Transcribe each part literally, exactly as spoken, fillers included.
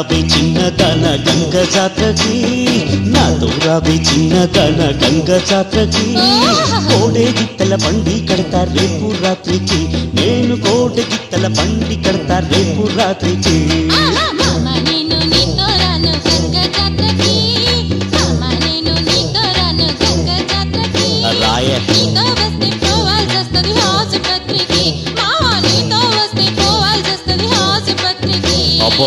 రాబే చిన్నదాన గంగ జాతరకి నాతో రాబే చిన్నదాన గంగ జాతరకి కోడే గిత్తల బండి కడతా రేపు రాత్రికి నేను కోడే గిత్తల బండి కడతా రేపు రాత్రికి రాయ అబ్బా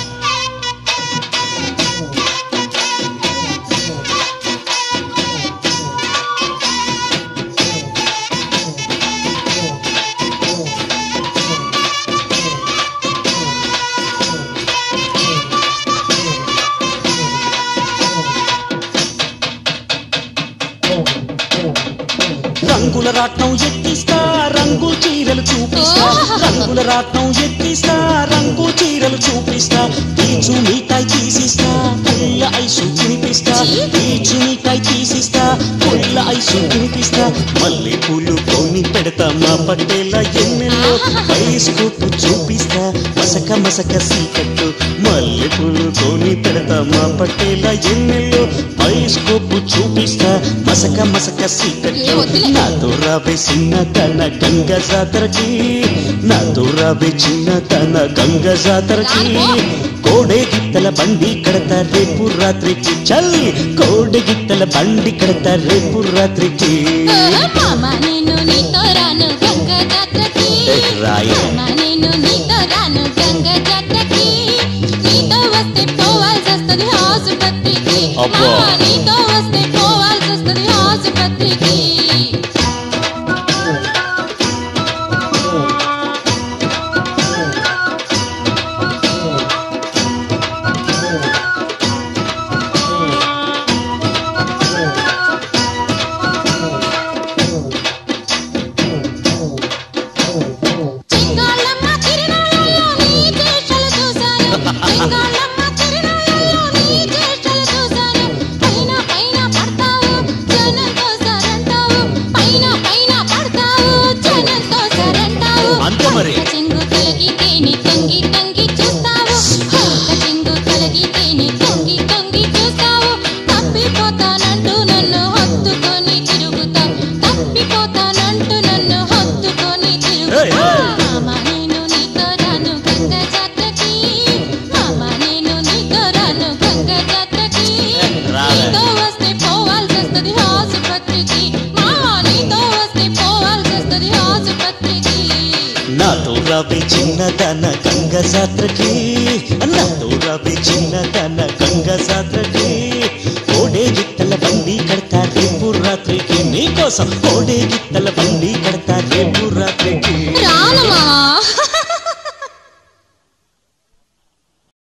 రంగుల రాట్నం ఎక్కిస్తా రంగు చీరలు చూపిస్తా రంగుల రాట్నం ఎక్కిస్తా రంగు చీరలు చూపిస్తా పీచు మీకాయ తీసిస్తా పుల్ల ఐసు తినిపిస్తా పీచు మీకాయ తీసిస్తా పుల్ల ఐసు తినిపిస్తా మల్లె పూలు కొని పెడతా మా పట్టేల ఎన్నెల్లో బైస్కోపు చూపిస్తా మసక మసక సీకట్టు మల్లె పూలు కొని పెడతా మా పట్టేల ఎన్నెల్లో బైస్కోపు చూపిస్తా మసక మసక సీకట్టు నాతో రాబే చిన్నదాన గంగ జాతరకి నాతో రాబే చిన్నదాన గంగ జాతరకి కోడే గిత్తల బండి కడతా రేపు రాత్రికి చల్ కోడే గిత్తల బండి కడతా రేపు రాత్రికి రాయ అబ్బా నాతో రాబే చిన్నదాన గంగ జాతరకి నాతో రాబే చిన్నదాన గంగ జాతరకి కోడే గిత్తల బండి కడతా రేపు రాత్రికి నీకోసం కోడే గిత్త